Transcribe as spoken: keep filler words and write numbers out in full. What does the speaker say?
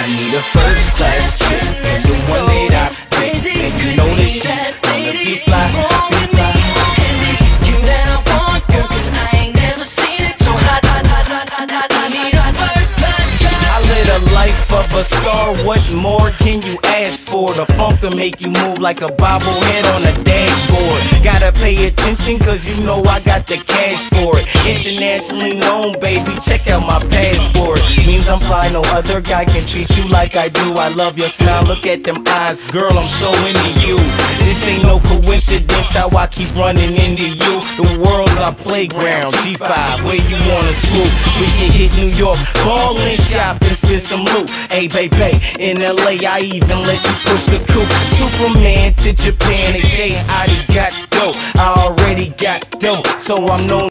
need a first class chick, and the one that I pick, and you know that she's gonna be fly, be fly. You that I want, girl, 'cause I ain't never seen it so hot, hot, hot, hot, hot, hot. I need a first class girl. I live the life of a star, what more can you ask for? The funk will make you move like a bobblehead on a dashboard. Gotta pay attention, cause you know I got the cash for it. Internationally known, baby, check out my passport. Means I'm fly, no other guy can treat you like I do. I love your smile, look at them eyes, girl, I'm so into you. This ain't no coincidence how I keep running into you. The world's our playground, G five, where you wanna swoop. We can hit New York, ball and shop and spend some loot. Hey, baby, in L A I even let you push the coupe. Superman to Japan, they say I got dope. I already got dope, so I'm known